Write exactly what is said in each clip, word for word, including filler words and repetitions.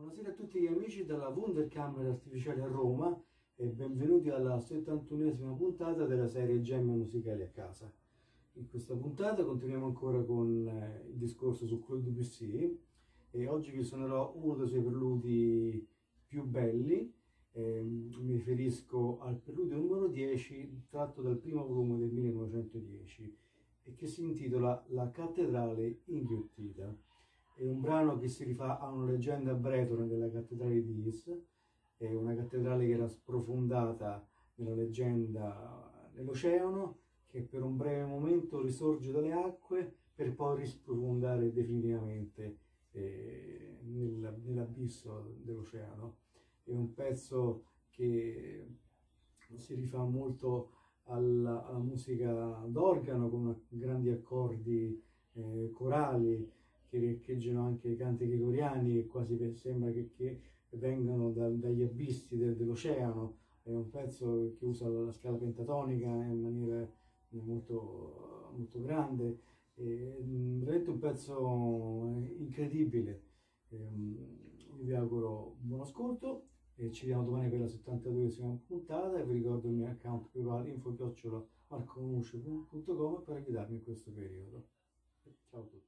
Buonasera a tutti gli amici dalla Wunderkammer Artificiale a Roma e benvenuti alla settantunesima puntata della serie Gemme musicali a casa. In questa puntata continuiamo ancora con eh, il discorso su Claude Debussy e oggi vi suonerò uno dei suoi preluди più belli. Eh, mi riferisco al preludio numero dieci tratto dal primo volume del millenovecentodieci e che si intitola La cattedrale inghiottita. È un brano che si rifà a una leggenda bretone della cattedrale di Is, è una cattedrale che era sprofondata nella leggenda nell'oceano, che per un breve momento risorge dalle acque per poi risprofondare definitivamente eh, nel, nell'abisso dell'oceano. È un pezzo che si rifà molto alla, alla musica d'organo con grandi accordi eh, corali che riecheggiano anche i canti gregoriani e quasi sembra che, che vengano da, dagli abissi de, dell'oceano. È un pezzo che usa la scala pentatonica in maniera molto, molto grande, è veramente un pezzo incredibile. Io vi auguro buon ascolto e ci vediamo domani per la settantaduesima puntata e vi ricordo il mio account PayPal info chiocciola marcomuscio punto com per aiutarmi in questo periodo. Ciao a tutti.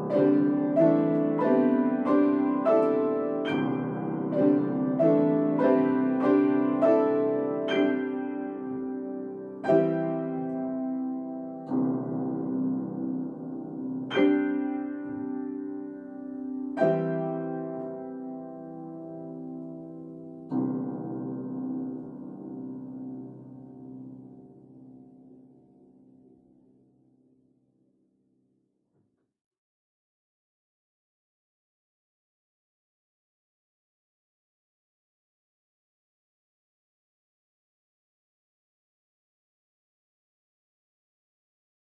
Thank